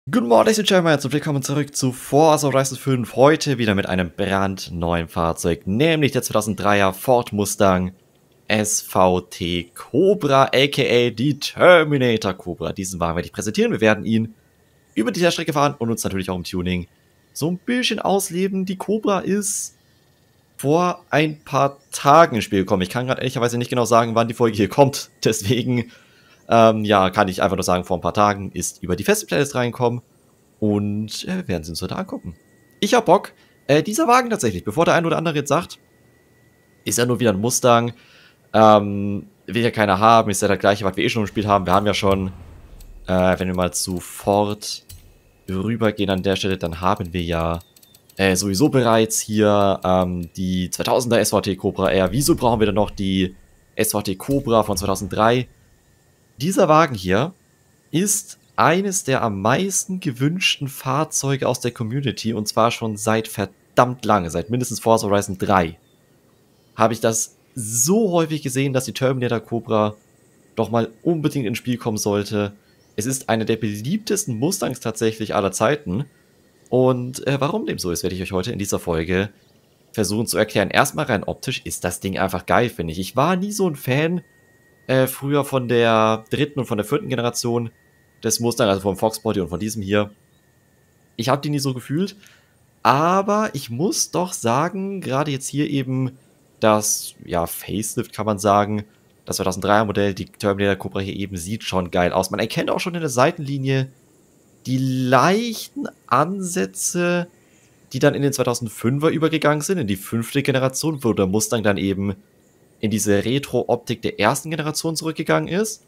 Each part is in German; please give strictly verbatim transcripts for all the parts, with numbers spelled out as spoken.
Guten Morgen, Ladies and Gentlemen, und willkommen zurück zu Forza Horizon fünf. Heute wieder mit einem brandneuen Fahrzeug, nämlich der zweitausenddreier Ford Mustang S V T Cobra, aka die Terminator Cobra. Diesen Wagen werde ich präsentieren. Wir werden ihn über die Strecke fahren und uns natürlich auch im Tuning so ein bisschen ausleben. Die Cobra ist vor ein paar Tagen ins Spiel gekommen. Ich kann gerade ehrlicherweise nicht genau sagen, wann die Folge hier kommt. Deswegen, ähm, ja, kann ich einfach nur sagen, vor ein paar Tagen ist über die Festplaylist reinkommen. Und äh, werden sie uns heute angucken. Ich hab Bock. Äh, dieser Wagen tatsächlich, bevor der ein oder andere jetzt sagt, ist ja nur wieder ein Mustang. Ähm, will ja keiner haben. Ist ja das gleiche, was wir eh schon im Spiel haben. Wir haben ja schon, äh, wenn wir mal zu Ford rübergehen an der Stelle, dann haben wir ja äh, sowieso bereits hier ähm, die zweitausender S V T Cobra R. Wieso brauchen wir dann noch die S V T Cobra von zweitausenddrei? Dieser Wagen hier ist eines der am meisten gewünschten Fahrzeuge aus der Community, und zwar schon seit verdammt lange, seit mindestens Forza Horizon drei, habe ich das so häufig gesehen, dass die Terminator Cobra doch mal unbedingt ins Spiel kommen sollte. Es ist einer der beliebtesten Mustangs tatsächlich aller Zeiten, und äh, warum dem so ist, werde ich euch heute in dieser Folge versuchen zu erklären. Erstmal rein optisch ist das Ding einfach geil, finde ich. Ich war nie so ein Fan äh, früher von der dritten und von der vierten Generation des Mustang, also vom Fox Body und von diesem hier. Ich habe die nie so gefühlt, aber ich muss doch sagen, gerade jetzt hier eben das, ja, Facelift kann man sagen, das zweitausenddreier Modell, die Terminator Cobra hier eben, sieht schon geil aus. Man erkennt auch schon in der Seitenlinie die leichten Ansätze, die dann in den zweitausendfünfer übergegangen sind, in die fünfte Generation, wo der Mustang dann eben in diese Retro-Optik der ersten Generation zurückgegangen ist.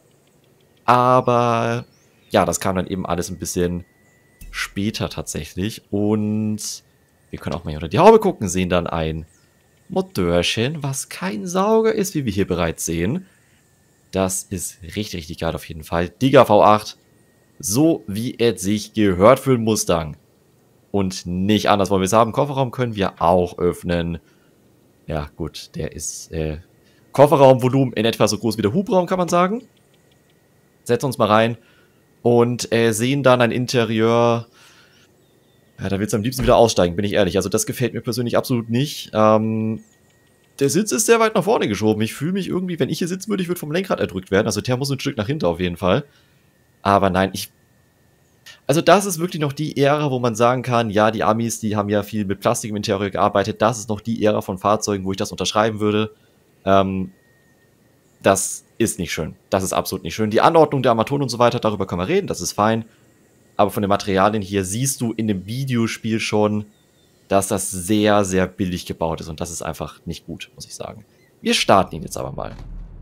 Aber ja, das kam dann eben alles ein bisschen später tatsächlich. Und wir können auch mal hier unter die Haube gucken, sehen dann ein Motörchen, was kein Sauger ist, wie wir hier bereits sehen. Das ist richtig, richtig geil auf jeden Fall. Digga V acht, so wie es sich gehört für einen Mustang. Und nicht anders wollen wir es haben. Kofferraum können wir auch öffnen. Ja gut, der ist äh, Kofferraumvolumen in etwa so groß wie der Hubraum, kann man sagen. Setzen uns mal rein. Und äh, sehen dann ein Interieur. Ja, da willst du am liebsten wieder aussteigen, bin ich ehrlich. Also das gefällt mir persönlich absolut nicht. Ähm, der Sitz ist sehr weit nach vorne geschoben. Ich fühle mich irgendwie, wenn ich hier sitzen würde, ich würde vom Lenkrad erdrückt werden. Also der muss ein Stück nach hinten auf jeden Fall. Aber nein, ich... Also das ist wirklich noch die Ära, wo man sagen kann, ja, die Amis, die haben ja viel mit Plastik im Interieur gearbeitet. Das ist noch die Ära von Fahrzeugen, wo ich das unterschreiben würde. Ähm... Das ist nicht schön. Das ist absolut nicht schön. Die Anordnung der Armaturen und so weiter, darüber können wir reden, das ist fein. Aber von den Materialien hier siehst du in dem Videospiel schon, dass das sehr, sehr billig gebaut ist. Und das ist einfach nicht gut, muss ich sagen. Wir starten ihn jetzt aber mal.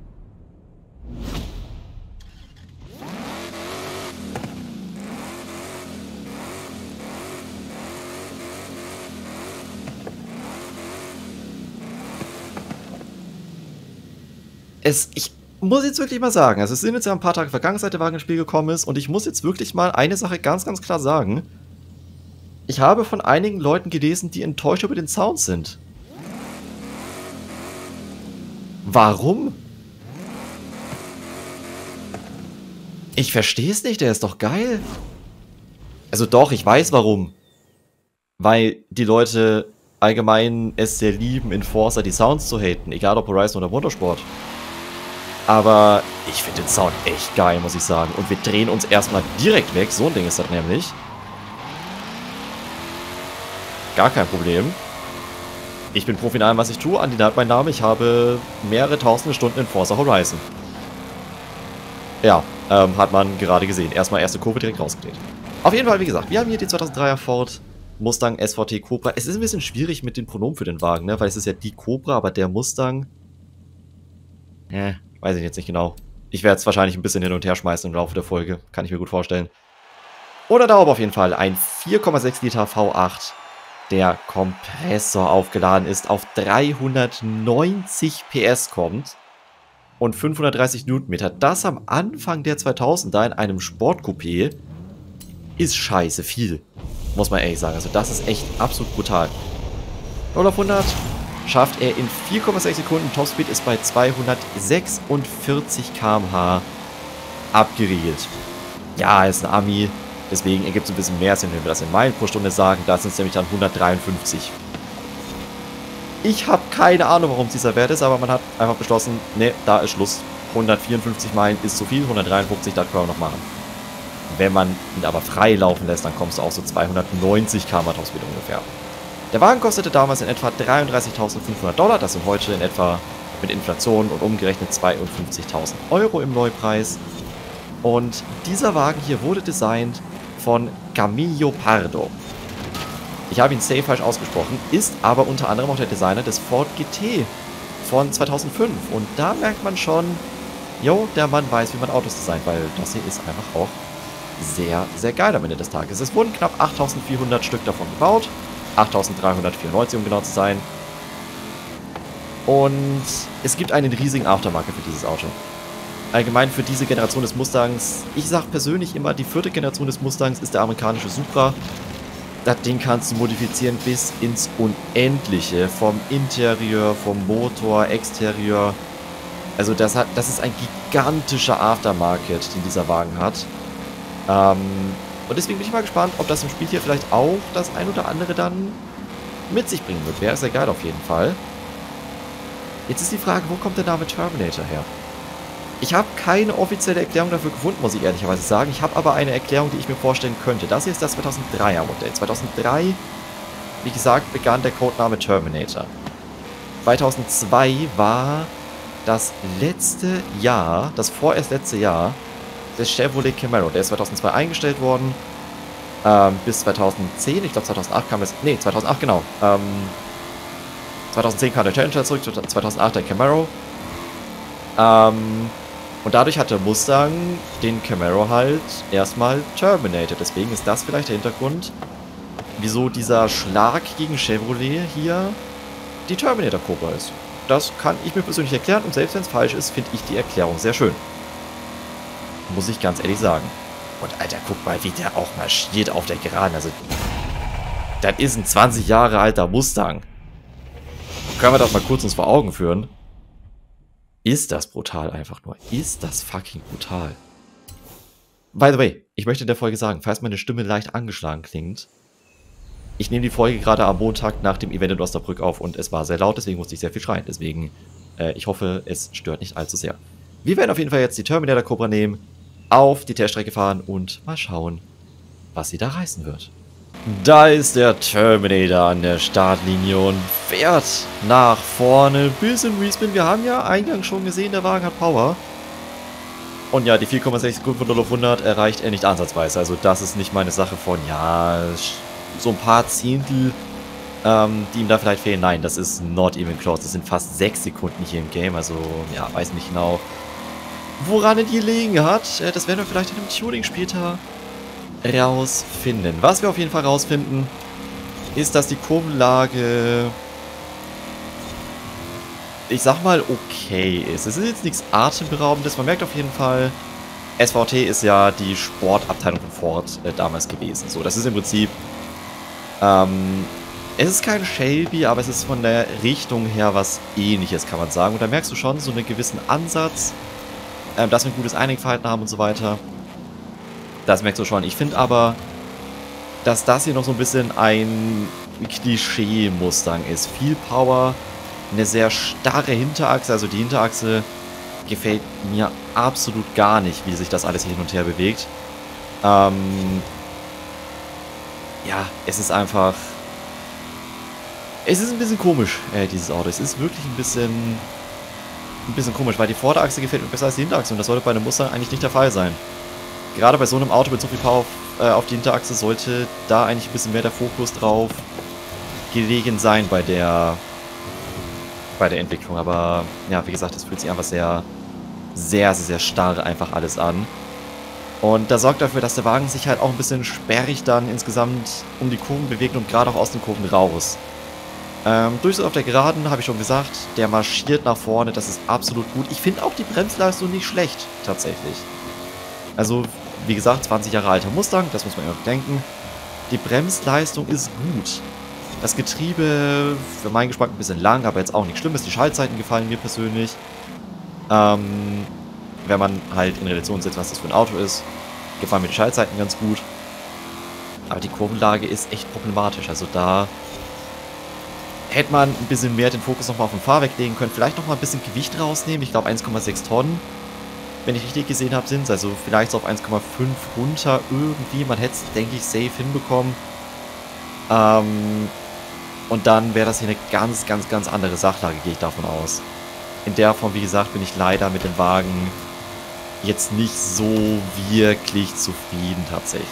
Es, ich muss jetzt wirklich mal sagen, also es sind jetzt ja ein paar Tage vergangen, seit der Wagen ins Spiel gekommen ist, und ich muss jetzt wirklich mal eine Sache ganz, ganz klar sagen. Ich habe von einigen Leuten gelesen, die enttäuscht über den Sound sind. Warum? Ich verstehe es nicht, der ist doch geil. Also doch, ich weiß warum. Weil die Leute allgemein es sehr lieben, in Forza die Sounds zu haten, egal ob Horizon oder Motorsport. Aber ich finde den Sound echt geil, muss ich sagen. Und wir drehen uns erstmal direkt weg. So ein Ding ist das nämlich. Gar kein Problem. Ich bin Profi in allem, was ich tue. Andi hat mein Name. Ich habe mehrere tausende Stunden in Forza Horizon. Ja, ähm, hat man gerade gesehen. Erstmal erste Kurve direkt rausgedreht. Auf jeden Fall, wie gesagt, wir haben hier den zweitausenddreier Ford Mustang S V T Cobra. Es ist ein bisschen schwierig mit den Pronomen für den Wagen, ne? Weil es ist ja die Cobra, aber der Mustang... Äh, weiß ich jetzt nicht genau. Ich werde es wahrscheinlich ein bisschen hin und her schmeißen im Laufe der Folge. Kann ich mir gut vorstellen. Oder da auf jeden Fall ein vier Komma sechs Liter V acht, der Kompressor aufgeladen ist, auf dreihundertneunzig P S kommt und fünfhundertdreißig Newtonmeter. Das am Anfang der zweitausender in einem Sportcoupé ist scheiße viel. Muss man ehrlich sagen. Also das ist echt absolut brutal. null auf hundert schafft er in vier Komma sechs Sekunden. Topspeed ist bei zweihundertsechsundvierzig Kilometer pro Stunde abgeriegelt. Ja, ist ein Ami. Deswegen ergibt es ein bisschen mehr Sinn, wenn wir das in Meilen pro Stunde sagen. Da sind es nämlich dann hundertdreiundfünfzig. Ich habe keine Ahnung, warum es dieser Wert ist, aber man hat einfach beschlossen, ne, da ist Schluss. hundertvierundfünfzig Meilen ist zu viel, hundertdreiundfünfzig, das können wir noch machen. Wenn man ihn aber frei laufen lässt, dann kommst du auch so zweihundertneunzig Kilometer pro Stunde ungefähr. Der Wagen kostete damals in etwa dreiunddreißigtausendfünfhundert Dollar, das sind heute in etwa mit Inflation und umgerechnet zweiundfünfzigtausend Euro im Neupreis. Und dieser Wagen hier wurde designt von Camillo Pardo. Ich habe ihn safe falsch ausgesprochen, ist aber unter anderem auch der Designer des Ford G T von zweitausendfünf. Und da merkt man schon, jo, der Mann weiß, wie man Autos designt, weil das hier ist einfach auch sehr, sehr geil am Ende des Tages. Es wurden knapp achttausendvierhundert Stück davon gebaut. achttausenddreihundertvierundneunzig, um genau zu sein. Und es gibt einen riesigen Aftermarket für dieses Auto. Allgemein für diese Generation des Mustangs. Ich sage persönlich immer, die vierte Generation des Mustangs ist der amerikanische Supra. Das Ding kannst du modifizieren bis ins Unendliche. Vom Interieur, vom Motor, Exterieur. Also das, hat, das ist ein gigantischer Aftermarket, den dieser Wagen hat. Ähm, und deswegen bin ich mal gespannt, ob das im Spiel hier vielleicht auch das ein oder andere dann mit sich bringen wird. Wäre sehr geil auf jeden Fall. Jetzt ist die Frage, wo kommt der Name Terminator her? Ich habe keine offizielle Erklärung dafür gefunden, muss ich ehrlicherweise sagen. Ich habe aber eine Erklärung, die ich mir vorstellen könnte. Das hier ist das zweitausenddreier Modell. zweitausenddrei, wie gesagt, begann der Codename Terminator. zweitausendzwei war das letzte Jahr, das vorerst letzte Jahr des Chevrolet Camaro. Der ist zweitausendzwei eingestellt worden. Ähm, bis zweitausendzehn, ich glaube zweitausendacht kam das, nee, zweitausendacht genau. Ähm, zweitausendzehn kam der Challenger zurück, zweitausendacht der Camaro. Ähm, und dadurch hat der Mustang den Camaro halt erstmal terminated. Deswegen ist das vielleicht der Hintergrund, wieso dieser Schlag gegen Chevrolet hier die Terminator Cobra ist. Das kann ich mir persönlich erklären und selbst wenn es falsch ist, finde ich die Erklärung sehr schön. Muss ich ganz ehrlich sagen. Und Alter, guck mal, wie der auch marschiert auf der Geraden. Also, das ist ein zwanzig Jahre alter Mustang. Können wir das mal kurz uns vor Augen führen? Ist das brutal einfach nur. Ist das fucking brutal. By the way, ich möchte in der Folge sagen, falls meine Stimme leicht angeschlagen klingt, ich nehme die Folge gerade am Montag nach dem Event in Osnabrück auf und es war sehr laut, deswegen musste ich sehr viel schreien. Deswegen, äh, ich hoffe, es stört nicht allzu sehr. Wir werden auf jeden Fall jetzt die Terminator Cobra nehmen, auf die Teststrecke fahren und mal schauen, was sie da reißen wird. Da ist der Terminator an der Startlinie und fährt nach vorne bis in Respin. Wir haben ja eingangs schon gesehen, der Wagen hat Power. Und ja, die vier Komma sechs Sekunden von null auf hundert erreicht er nicht ansatzweise. Also das ist nicht meine Sache von, ja, so ein paar Zehntel, ähm, die ihm da vielleicht fehlen. Nein, das ist not even close. Das sind fast sechs Sekunden hier im Game. Also, ja, weiß nicht genau, woran er die gelegen hat. Das werden wir vielleicht in einem Tuning später rausfinden. Was wir auf jeden Fall rausfinden, ist, dass die Kurvenlage, ich sag mal, okay ist. Es ist jetzt nichts Atemberaubendes. Man merkt auf jeden Fall, S V T ist ja die Sportabteilung von Ford äh, damals gewesen. So, das ist im Prinzip, ähm, es ist kein Shelby, aber es ist von der Richtung her was Ähnliches, kann man sagen. Und da merkst du schon so einen gewissen Ansatz, ähm, dass wir ein gutes Einigverhalten haben und so weiter. Das merkst du schon. Ich finde aber, dass das hier noch so ein bisschen ein Klischee-Mustang ist. Viel Power, eine sehr starre Hinterachse. Also die Hinterachse gefällt mir absolut gar nicht, wie sich das alles hin und her bewegt. Ähm ja, es ist einfach... Es ist ein bisschen komisch, äh, dieses Auto. Es ist wirklich ein bisschen... ein bisschen komisch, weil die Vorderachse gefällt mir besser als die Hinterachse. Und das sollte bei einem Mustang eigentlich nicht der Fall sein. Gerade bei so einem Auto mit so viel Power auf, äh, auf die Hinterachse sollte da eigentlich ein bisschen mehr der Fokus drauf gelegen sein bei der bei der Entwicklung. Aber ja, wie gesagt, das fühlt sich einfach sehr, sehr, sehr, sehr starr einfach alles an. Und das sorgt dafür, dass der Wagen sich halt auch ein bisschen sperrig dann insgesamt um die Kurven bewegt und gerade auch aus den Kurven raus. Ähm, Durchsatz auf der Geraden, habe ich schon gesagt, der marschiert nach vorne, das ist absolut gut. Ich finde auch die Bremsleistung nicht schlecht, tatsächlich. Also, wie gesagt, zwanzig Jahre alter Mustang, das muss man ja denken. Die Bremsleistung ist gut. Das Getriebe, für meinen Geschmack ein bisschen lang, aber jetzt auch nicht schlimm ist. Die Schaltzeiten gefallen mir persönlich. Ähm, wenn man halt in Relation setzt, was das für ein Auto ist, gefallen mir die Schaltzeiten ganz gut. Aber die Kurvenlage ist echt problematisch. Also da hätte man ein bisschen mehr den Fokus nochmal auf den Fahrwerk legen können. Vielleicht nochmal ein bisschen Gewicht rausnehmen. Ich glaube eins Komma sechs Tonnen, wenn ich richtig gesehen habe, sind es. Also vielleicht so auf eins Komma fünf runter irgendwie. Man hätte es, denke ich, safe hinbekommen. Ähm, und dann wäre das hier eine ganz, ganz, ganz andere Sachlage, gehe ich davon aus. In der Form, wie gesagt, bin ich leider mit dem Wagen jetzt nicht so wirklich zufrieden tatsächlich.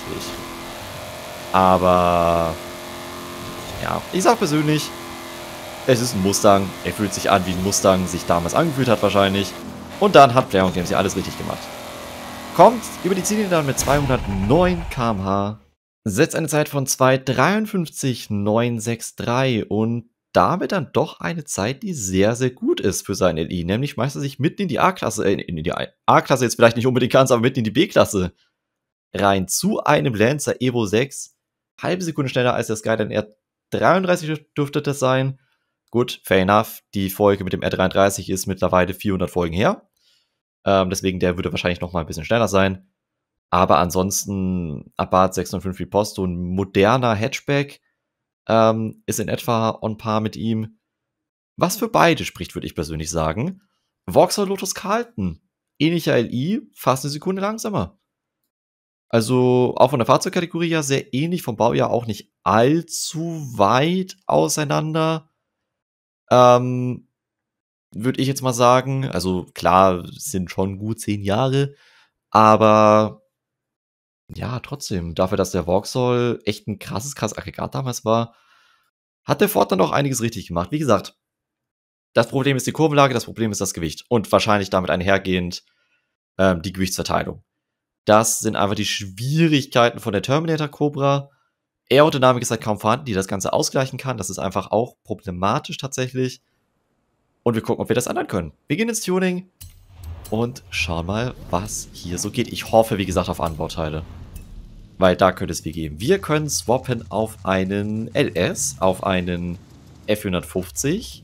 Aber ja, ich sag persönlich, es ist ein Mustang. Er fühlt sich an, wie ein Mustang sich damals angefühlt hat wahrscheinlich. Und dann hat Plarium Games ja alles richtig gemacht. Kommt über die Ziellinie dann mit zweihundertneun Kilometer pro Stunde. Setzt eine Zeit von zwei Stunden dreiundfünfzig Minuten neunhundertdreiundsechzig und damit dann doch eine Zeit, die sehr, sehr gut ist für sein L I. Nämlich schmeißt er sich mitten in die A-Klasse, äh, in die A-Klasse jetzt vielleicht nicht unbedingt ganz, aber mitten in die B-Klasse rein zu einem Lancer Evo sechs. Halbe Sekunde schneller als der Skyline R dreiunddreißig dürfte das sein. Gut, fair enough. Die Folge mit dem R dreiunddreißig ist mittlerweile vierhundert Folgen her. Ähm, deswegen, der würde wahrscheinlich noch mal ein bisschen schneller sein. Aber ansonsten, Abarth sechshundertfünf Riposte, ein moderner Hatchback, ähm, ist in etwa on par mit ihm. Was für beide spricht, würde ich persönlich sagen. Vauxhall Lotus Carlton, ähnlicher L I, fast eine Sekunde langsamer. Also auch von der Fahrzeugkategorie ja sehr ähnlich, vom Baujahr auch nicht allzu weit auseinander. Ähm, würde ich jetzt mal sagen. Also klar, sind schon gut zehn Jahre, aber ja, trotzdem, dafür, dass der Vauxhall echt ein krasses, krasses Aggregat damals war, hat der Ford dann auch einiges richtig gemacht. Wie gesagt, das Problem ist die Kurvenlage, das Problem ist das Gewicht und wahrscheinlich damit einhergehend ähm, die Gewichtsverteilung. Das sind einfach die Schwierigkeiten von der Terminator Cobra. Aerodynamik ist halt kaum vorhanden, die das Ganze ausgleichen kann. Das ist einfach auch problematisch tatsächlich. Und wir gucken, ob wir das ändern können. Wir gehen ins Tuning und schauen mal, was hier so geht. Ich hoffe, wie gesagt, auf Anbauteile. Weil da könnte es viel geben. Wir können swappen auf einen L S, auf einen F vierhundertfünfzig.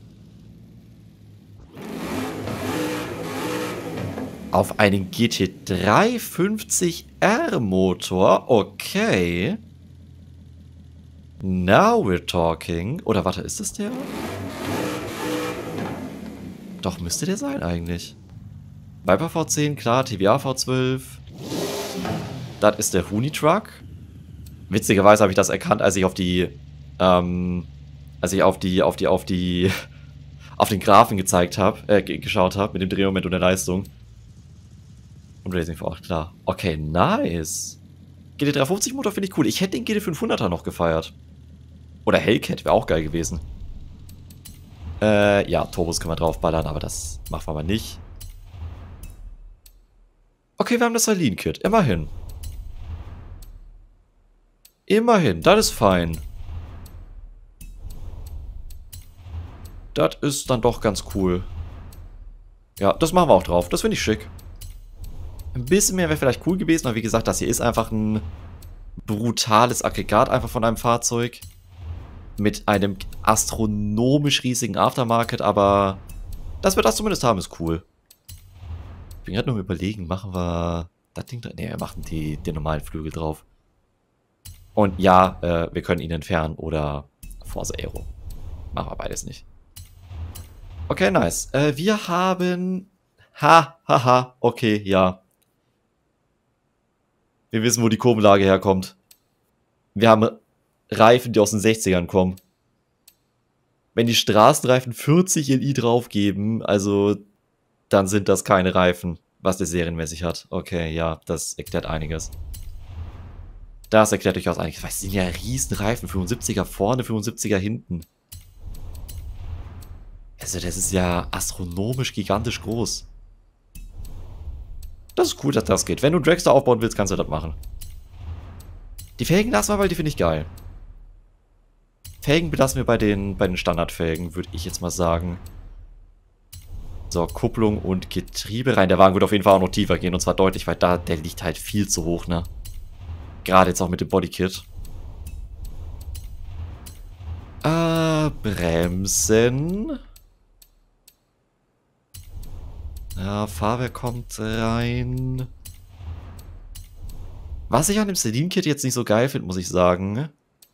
Auf einen G T dreihundertfünfzig R Motor. Okay. Now we're talking. Oder warte, ist das der? Doch, müsste der sein eigentlich. Viper V zehn, klar. T V A V zwölf. Das ist der Huni-Truck. Witzigerweise habe ich das erkannt, als ich auf die, ähm, als ich auf die, auf die, auf die, auf den Graphen gezeigt habe, äh, geschaut habe, mit dem Drehmoment und der Leistung. Und Racing vor acht, klar. Okay, nice. G T dreihundertfünfzig Motor finde ich cool. Ich hätte den G T fünfhunderter noch gefeiert. Oder Hellcat wäre auch geil gewesen. Äh, ja, Turbos können wir draufballern, aber das machen wir mal nicht. Okay, wir haben das Saline-Kit. Immerhin. Immerhin, das ist fein. Das ist dann doch ganz cool. Ja, das machen wir auch drauf. Das finde ich schick. Ein bisschen mehr wäre vielleicht cool gewesen, aber wie gesagt, das hier ist einfach ein brutales Aggregat einfach von einem Fahrzeug. Mit einem astronomisch riesigen Aftermarket, aber dass wir das zumindest haben, ist cool. Ich bin gerade nur überlegen, machen wir das Ding da? Ne, wir machen die, den normalen Flügel drauf. Und ja, äh, wir können ihn entfernen oder Forza Aero. Machen wir beides nicht. Okay, nice. Äh, wir haben... Ha, haha, okay, ja. Wir wissen, wo die Kurvenlage herkommt. Wir haben Reifen, die aus den sechzigern kommen. Wenn die Straßenreifen vierzig L I draufgeben, also dann sind das keine Reifen, was der serienmäßig hat. Okay, ja, das erklärt einiges. Das erklärt durchaus einiges. Weil es sind ja riesen Reifen, fünfundsiebziger vorne, fünfundsiebziger hinten. Also das ist ja astronomisch gigantisch groß. Das ist cool, dass das geht. Wenn du einen Dragster aufbauen willst, kannst du das machen. Die Felgen lassen wir, weil die finde ich geil. Felgen belassen wir bei den, bei den Standardfelgen, würde ich jetzt mal sagen. So, Kupplung und Getriebe rein. Der Wagen wird auf jeden Fall auch noch tiefer gehen. Und zwar deutlich, weil da, der liegt halt viel zu hoch, ne? Gerade jetzt auch mit dem Bodykit. Äh, Bremsen. Ja, Fahrwerk kommt rein. Was ich an dem Celine-Kit jetzt nicht so geil finde, muss ich sagen,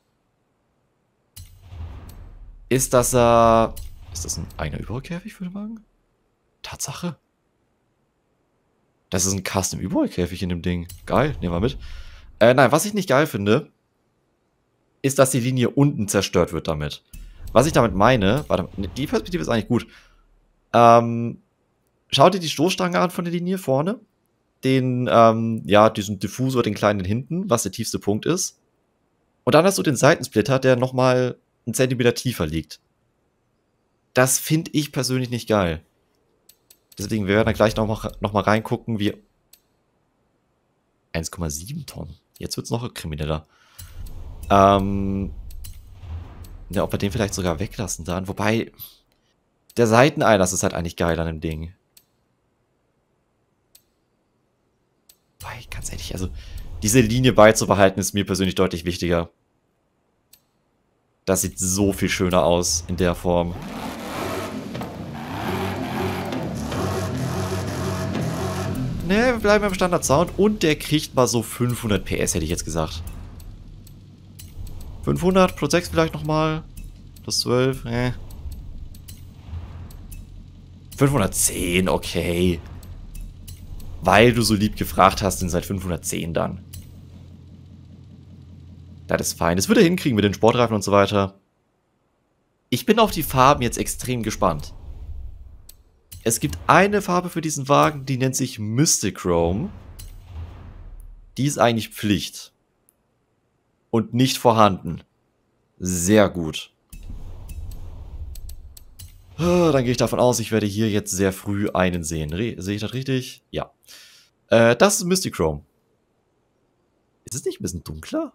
ist, dass er... Ist das ein eigener Überrollkäfig für den Wagen? Tatsache. Das ist ein Custom-Überrollkäfig in dem Ding. Geil, nehmen wir mit. Äh, nein, was ich nicht geil finde, ist, dass die Linie unten zerstört wird damit. Was ich damit meine... Warte, die Perspektive ist eigentlich gut. Ähm... Schau dir die Stoßstange an von der Linie vorne. Den, ähm, ja, diesen Diffusor, den kleinen hinten, was der tiefste Punkt ist. Und dann hast du den Seitensplitter, der nochmal einen Zentimeter tiefer liegt. Das finde ich persönlich nicht geil. Deswegen werden wir da gleich nochmal noch mal reingucken, wie... eins Komma sieben Tonnen. Jetzt wird es noch krimineller. Ähm... Ja, ob wir den vielleicht sogar weglassen dann. Wobei... Der Seiteneinlass ist halt eigentlich geil an dem Ding. Wobei, ganz ehrlich, also... Diese Linie beizubehalten ist mir persönlich deutlich wichtiger. Das sieht so viel schöner aus in der Form. Ne, wir bleiben beim Standard-Sound und der kriegt mal so fünfhundert P S, hätte ich jetzt gesagt. fünfhundert plus sechs vielleicht nochmal. Plus zwölf, ne. fünfhundertzehn, okay. Weil du so lieb gefragt hast, sind es halt fünfhundertzehn dann. Das ist fein. Das wird er hinkriegen mit den Sportreifen und so weiter. Ich bin auf die Farben jetzt extrem gespannt. Es gibt eine Farbe für diesen Wagen, die nennt sich Mystic Chrome. Die ist eigentlich Pflicht. Und nicht vorhanden. Sehr gut. Dann gehe ich davon aus, ich werde hier jetzt sehr früh einen sehen. Re- Sehe ich das richtig? Ja. Äh, das ist Mystic Chrome. Ist es nicht ein bisschen dunkler?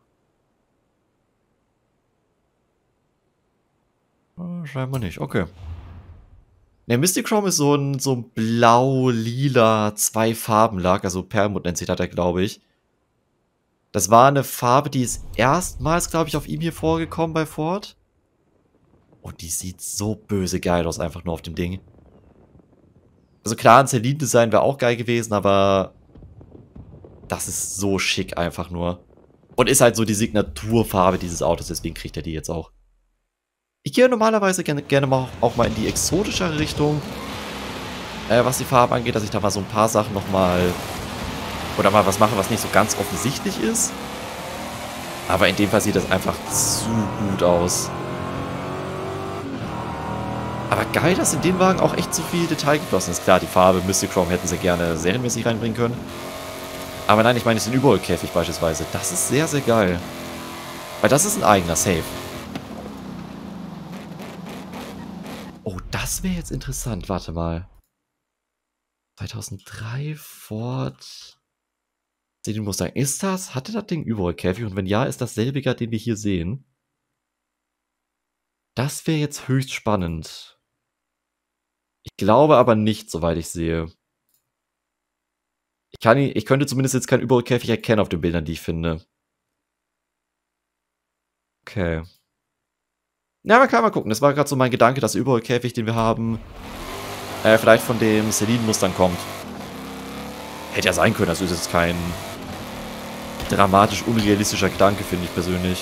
Äh, scheinbar nicht. Okay. Ne, Mystic Chrome ist so ein, so ein blau-lila Zwei-Farben-Lack. Also Perlmutt nennt sich das ja, glaube ich. Das war eine Farbe, die ist erstmals, glaube ich, auf ihm hier vorgekommen bei Ford. Und die sieht so böse geil aus, einfach nur auf dem Ding. Also klar, ein Celine-Design wäre auch geil gewesen, aber das ist so schick einfach nur. Und ist halt so die Signaturfarbe dieses Autos, deswegen kriegt er die jetzt auch. Ich gehe normalerweise gerne, gerne mal auch mal in die exotischere Richtung, äh, was die Farbe angeht, dass ich da mal so ein paar Sachen nochmal, oder mal was mache, was nicht so ganz offensichtlich ist. Aber in dem Fall sieht das einfach zu gut aus. Aber geil, dass in den Wagen auch echt so viel Detail geflossen ist. Klar, die Farbe Mystic Chrome hätten sie gerne serienmäßig reinbringen können. Aber nein, ich meine, es ist ein Überrollkäfig beispielsweise. Das ist sehr, sehr geil. Weil das ist ein eigener Safe. Oh, das wäre jetzt interessant. Warte mal. zweitausenddrei Ford Celine Mustang. Ist das? Hatte das Ding Überrollkäfig? Und wenn ja, ist das selbiger, den wir hier sehen? Das wäre jetzt höchst spannend. Ich glaube aber nicht, soweit ich sehe. Ich, kann, ich könnte zumindest jetzt keinen Überrollkäfig erkennen auf den Bildern, die ich finde. Okay. Ja, aber klar, mal gucken. Das war gerade so mein Gedanke, dass der Überrollkäfig, den wir haben, äh, vielleicht von dem Celine Mustang kommt. Hätte ja sein können, das ist jetzt kein dramatisch unrealistischer Gedanke, finde ich persönlich.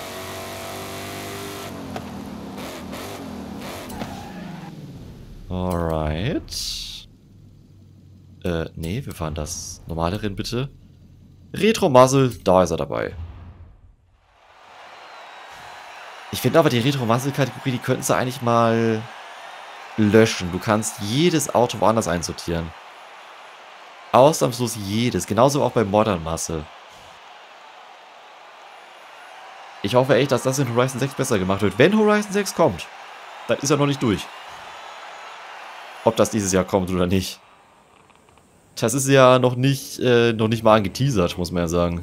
Alright. Äh, nee, wir fahren das normale Rennen bitte. Retro Muzzle, da ist er dabei. Ich finde aber die Retro Muzzle Kategorie, die könnten sie eigentlich mal löschen. Du kannst jedes Auto woanders einsortieren. Ausnahmslos jedes. Genauso auch bei Modern Muscle. Ich hoffe echt, dass das in Horizon sechs besser gemacht wird. Wenn Horizon sechs kommt, dann ist er noch nicht durch. Ob das dieses Jahr kommt oder nicht. Das ist ja noch nicht, äh, noch nicht mal angeteasert, muss man ja sagen.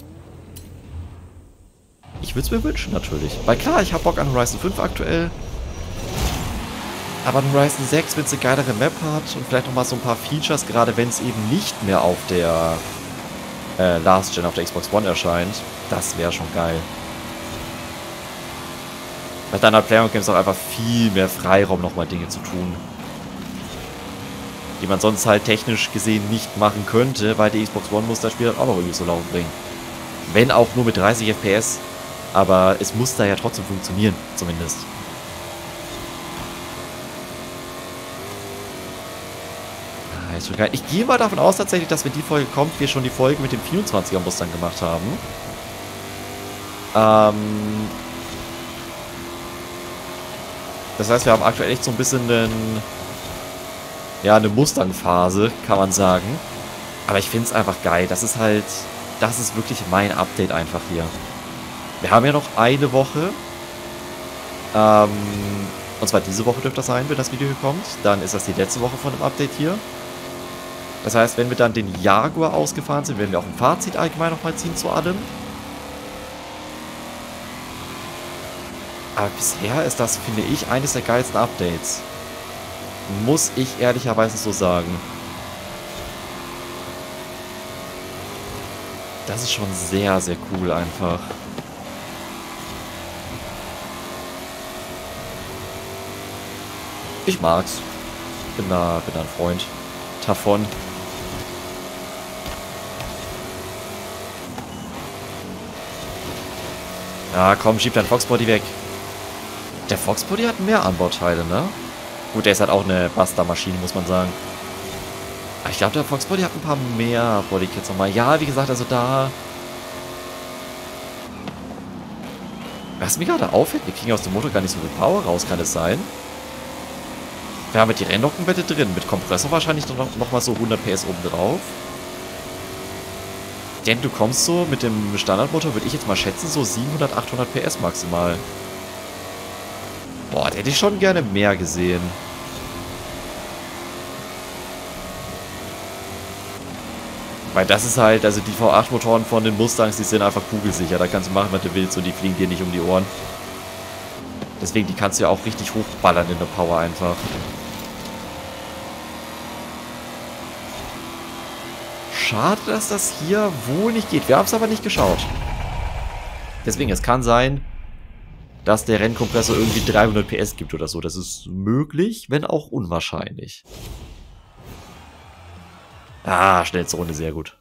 Ich würde es mir wünschen, natürlich. Weil klar, ich habe Bock an Horizon fünf aktuell. Aber an Horizon sechs, wenn es eine geilere Map hat und vielleicht nochmal so ein paar Features, gerade wenn es eben nicht mehr auf der äh, Last Gen, auf der Xbox One erscheint, das wäre schon geil. Weil dann hat PlayerUnknown's auch einfach viel mehr Freiraum, nochmal Dinge zu tun. Die man sonst halt technisch gesehen nicht machen könnte, weil die Xbox One muss das Spiel halt auch noch irgendwie so laufen bringen. Wenn auch nur mit dreißig F P S. Aber es muss da ja trotzdem funktionieren, zumindest. Ah, ist schon geil. Ich gehe mal davon aus tatsächlich, dass wenn die Folge kommt, wir schon die Folge mit dem vierundzwanziger Mustang gemacht haben. Ähm... Das heißt, wir haben aktuell echt so ein bisschen einen, ja, eine Mustang-Phase, kann man sagen. Aber ich finde es einfach geil. Das ist halt, das ist wirklich mein Update einfach hier. Wir haben ja noch eine Woche. Ähm, und zwar diese Woche dürfte das sein, wenn das Video hier kommt. Dann ist das die letzte Woche von dem Update hier. Das heißt, wenn wir dann den Jaguar ausgefahren sind, werden wir auch ein Fazit allgemein nochmal ziehen zu allem. Aber bisher ist das, finde ich, eines der geilsten Updates. Muss ich ehrlicherweise so sagen. Das ist schon sehr, sehr cool einfach. Ich mag's. Bin da, bin da ein Freund davon. Ja, komm, schieb dein Foxbody weg. Der Foxbody hat mehr Anbauteile, ne? Gut, der ist halt auch eine Buster-Maschine, muss man sagen. Aber ich glaube, der Foxbody hat ein paar mehr Bodykits nochmal. Ja, wie gesagt, also da... Was mir gerade auffällt, wir kriegen aus dem Motor gar nicht so viel Power raus, kann es sein? Wir haben mit die Rennnockenwette drin, mit Kompressor wahrscheinlich noch, noch mal so hundert P S oben drauf. Denn du kommst so mit dem Standardmotor, würde ich jetzt mal schätzen, so siebenhundert, achthundert P S maximal. Boah, da hätte ich schon gerne mehr gesehen. Weil das ist halt, also die V acht Motoren von den Mustangs, die sind einfach kugelsicher. Da kannst du machen, was du willst und die fliegen dir nicht um die Ohren. Deswegen, die kannst du ja auch richtig hochballern in der Power einfach. Schade, dass das hier wohl nicht geht. Wir haben es aber nicht geschaut. Deswegen, es kann sein, dass der Rennkompressor irgendwie dreihundert P S gibt oder so. Das ist möglich, wenn auch unwahrscheinlich. Ah, schnellste Runde, sehr gut.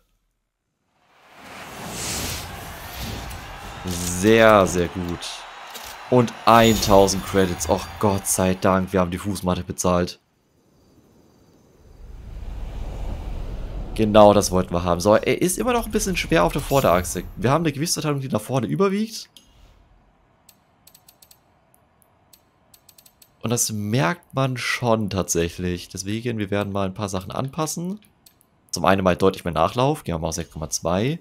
Sehr, sehr gut. Und tausend Credits. Och, Gott sei Dank, wir haben die Fußmatte bezahlt. Genau, das wollten wir haben. So, er ist immer noch ein bisschen schwer auf der Vorderachse. Wir haben eine Gewichtsverteilung, die nach vorne überwiegt. Und das merkt man schon tatsächlich. Deswegen, wir werden mal ein paar Sachen anpassen. Zum einen mal deutlich mehr Nachlauf. Gehen wir mal auf sechs Komma zwei.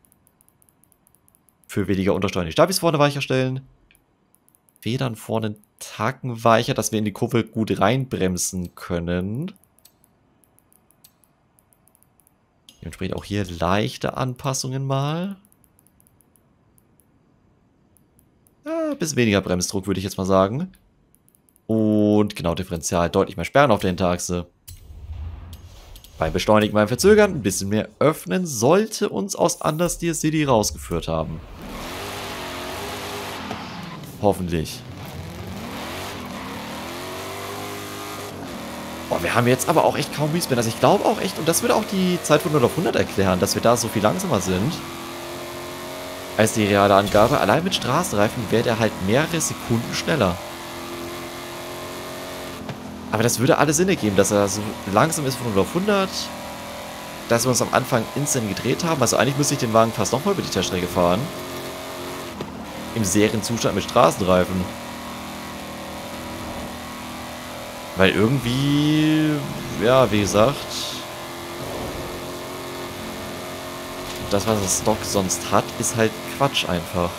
Für weniger Untersteuern die Stabis vorne weicher stellen. Federn vorne einen Tacken weicher, dass wir in die Kurve gut reinbremsen können. Dementsprechend auch hier leichte Anpassungen mal. Ja, ein bisschen weniger Bremsdruck, würde ich jetzt mal sagen. Und genau, Differential, deutlich mehr Sperren auf der Hinterachse. Beim Beschleunigen, beim Verzögern, ein bisschen mehr öffnen, sollte uns aus Understeer City rausgeführt haben. Hoffentlich. Boah, wir haben jetzt aber auch echt kaum Respawn. Also ich glaube auch echt, und das würde auch die Zeit von null auf hundert erklären, dass wir da so viel langsamer sind als die reale Angabe. Allein mit Straßenreifen wäre der halt mehrere Sekunden schneller. Aber das würde alle Sinn ergeben, dass er so langsam ist von null auf hundert, dass wir uns am Anfang instant gedreht haben. Also eigentlich müsste ich den Wagen fast nochmal über die Teststrecke fahren. Im Serienzustand mit Straßenreifen. Weil irgendwie, ja, wie gesagt, das, was das Stock sonst hat, ist halt Quatsch einfach.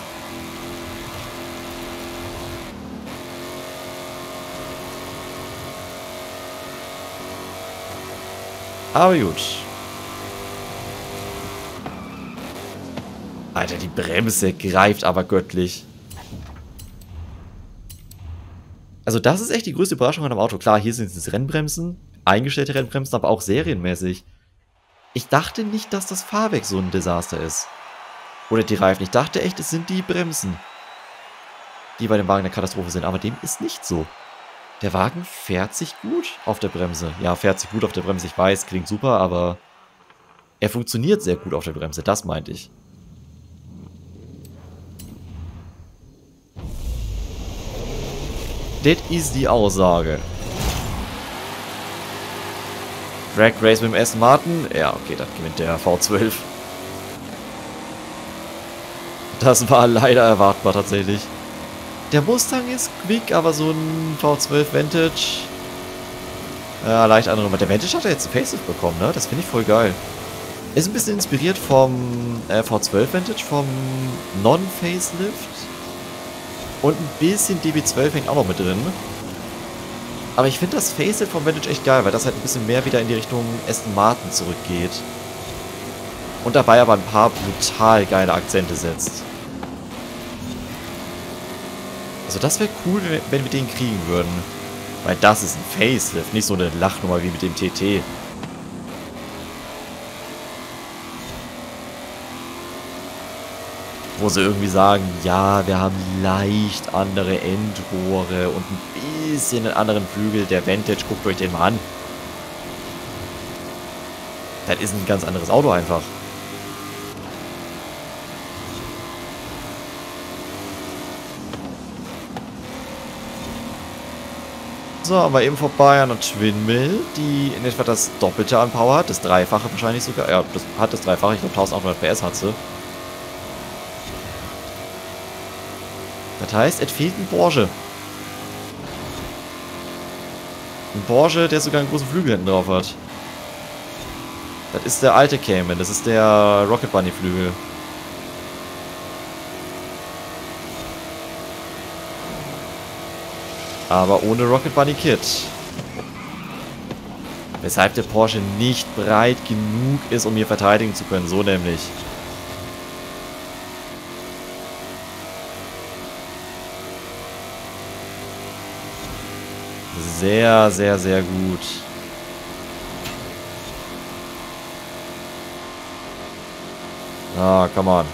Aber gut. Alter, die Bremse greift aber göttlich. Also das ist echt die größte Überraschung an dem Auto. Klar, hier sind es Rennbremsen, eingestellte Rennbremsen, aber auch serienmäßig. Ich dachte nicht, dass das Fahrwerk so ein Desaster ist. Oder die Reifen. Ich dachte echt, es sind die Bremsen, die bei dem Wagen eine Katastrophe sind. Aber dem ist nicht so. Der Wagen fährt sich gut auf der Bremse. Ja, fährt sich gut auf der Bremse. Ich weiß, klingt super, aber er funktioniert sehr gut auf der Bremse. Das meinte ich. Das ist die Aussage. Drag Race mit dem Aston Martin. Ja, okay, dann gewinnt der V zwölf. Das war leider erwartbar tatsächlich. Der Mustang ist quick, aber so ein V zwölf Vantage... Ja, leicht andere Nummer. Der Vantage hat ja jetzt ein Facelift bekommen, ne? Das finde ich voll geil. Ist ein bisschen inspiriert vom äh, V zwölf Vantage, vom Non-Facelift. Und ein bisschen D B zwölf hängt auch noch mit drin. Aber ich finde das Facelift vom Vantage echt geil, weil das halt ein bisschen mehr wieder in die Richtung Aston Martin zurückgeht. Und dabei aber ein paar brutal geile Akzente setzt. Also das wäre cool, wenn wir den kriegen würden. Weil das ist ein Facelift, nicht so eine Lachnummer wie mit dem T T. Wo sie irgendwie sagen, ja, wir haben leicht andere Endrohre und ein bisschen einen anderen Flügel. Der Vantage, guckt euch den mal an. Das ist ein ganz anderes Auto einfach. So, haben wir eben vorbei an der Twin Mill, die in etwa das Doppelte an Power hat. Das Dreifache wahrscheinlich sogar. Ja, das hat das Dreifache. Ich glaube, eintausendachthundert P S hat sie. Das heißt, es fehlt ein Porsche. Ein Porsche, der sogar einen großen Flügel hinten drauf hat. Das ist der alte Cayman. Das ist der Rocket Bunny Flügel. Aber ohne Rocket Bunny Kit. Weshalb der Porsche nicht breit genug ist, um hier verteidigen zu können. So nämlich. Sehr, sehr, sehr gut. Ah, come on.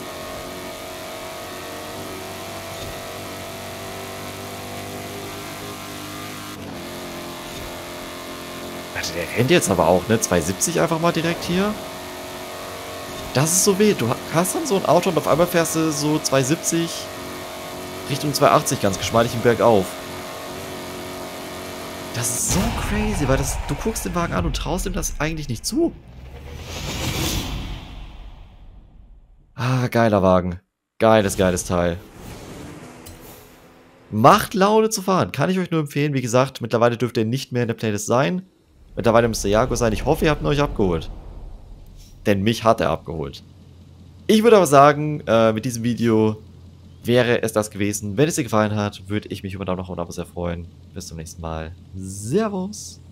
Also der rennt jetzt aber auch, ne? zweihundertsiebzig einfach mal direkt hier. Das ist so weh. Du hast dann so ein Auto und auf einmal fährst du so zweihundertsiebzig Richtung zweihundertachtzig ganz geschmeidig im Bergauf. Das ist so crazy, weil das, du guckst den Wagen an und traust ihm das eigentlich nicht zu. Ah, geiler Wagen. Geiles, geiles Teil. Macht Laune zu fahren. Kann ich euch nur empfehlen. Wie gesagt, mittlerweile dürfte er nicht mehr in der Playlist sein. Mittlerweile müsste Jaguar sein. Ich hoffe, ihr habt ihn euch abgeholt. Denn mich hat er abgeholt. Ich würde aber sagen, äh, mit diesem Video wäre es das gewesen. Wenn es dir gefallen hat, würde ich mich über einen Daumen nach oben sehr freuen. Bis zum nächsten Mal. Servus.